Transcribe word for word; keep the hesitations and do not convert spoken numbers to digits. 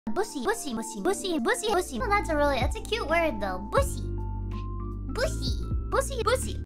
Bushy, bushy, bushy, bushy, bushy, bushy. Well, that's a really, that's a cute word though. Bushy. Bushy. Bushy, bushy.